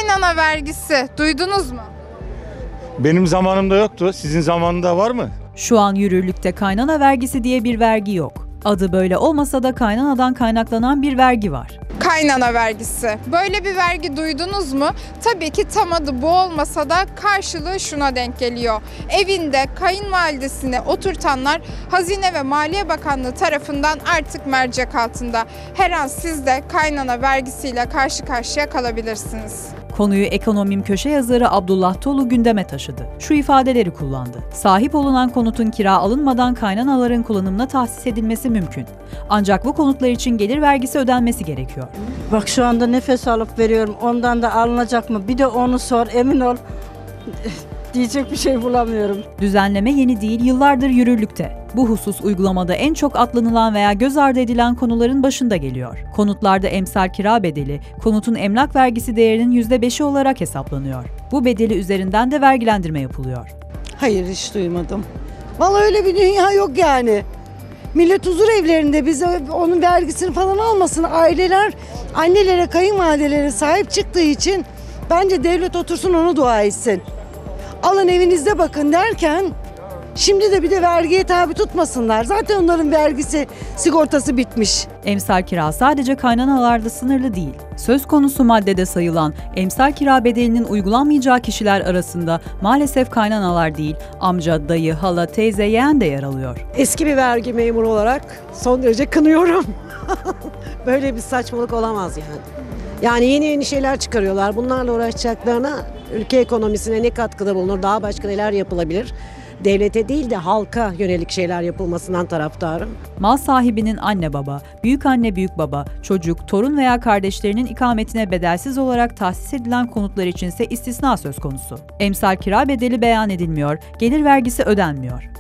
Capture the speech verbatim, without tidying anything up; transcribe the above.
Kaynana vergisi duydunuz mu? Benim zamanımda yoktu. Sizin zamanında var mı? Şu an yürürlükte kaynana vergisi diye bir vergi yok. Adı böyle olmasa da kaynanadan kaynaklanan bir vergi var. Kaynana vergisi. Böyle bir vergi duydunuz mu? Tabii ki tam adı bu olmasa da karşılığı şuna denk geliyor. Evinde kayınvalidesini oturtanlar Hazine ve Maliye Bakanlığı tarafından artık mercek altında. Her an siz de kaynana vergisiyle karşı karşıya kalabilirsiniz. Konuyu Ekonomim köşe yazarı Abdullah Tolu gündeme taşıdı. Şu ifadeleri kullandı. Sahip olunan konutun kira alınmadan kaynanaların kullanımına tahsis edilmesi mümkün. Ancak bu konutlar için gelir vergisi ödenmesi gerekiyor. Bak şu anda nefes alıp veriyorum. Ondan da alınacak mı? Bir de onu sor, emin ol. Diyecek bir şey bulamıyorum. Düzenleme yeni değil, yıllardır yürürlükte. Bu husus uygulamada en çok atlanılan veya göz ardı edilen konuların başında geliyor. Konutlarda emsal kira bedeli, konutun emlak vergisi değerinin yüzde beşi olarak hesaplanıyor. Bu bedeli üzerinden de vergilendirme yapılıyor. Hayır, hiç duymadım. Vallahi öyle bir dünya yok yani. Millet huzur evlerinde bize onun vergisini falan almasın. Aileler annelere, kayınvalidelere sahip çıktığı için bence devlet otursun onu dua etsin. Alın evinizde bakın derken şimdi de bir de vergiye tabi tutmasınlar. Zaten onların vergisi, sigortası bitmiş. Emsal kira sadece kaynanalarda sınırlı değil. Söz konusu maddede sayılan emsal kira bedelinin uygulanmayacağı kişiler arasında maalesef kaynanalar değil, amca, dayı, hala, teyze, yeğen de yer alıyor. Eski bir vergi memuru olarak son derece kınıyorum. Böyle bir saçmalık olamaz yani. Yani yeni yeni şeyler çıkarıyorlar. Bunlarla uğraşacaklarına ülke ekonomisine ne katkıda bulunur, daha başka neler yapılabilir? Devlete değil de halka yönelik şeyler yapılmasından taraftarım. Mal sahibinin anne baba, büyük anne büyük baba, çocuk, torun veya kardeşlerinin ikametine bedelsiz olarak tahsis edilen konutlar içinse istisna söz konusu. Emsal kira bedeli beyan edilmiyor, gelir vergisi ödenmiyor.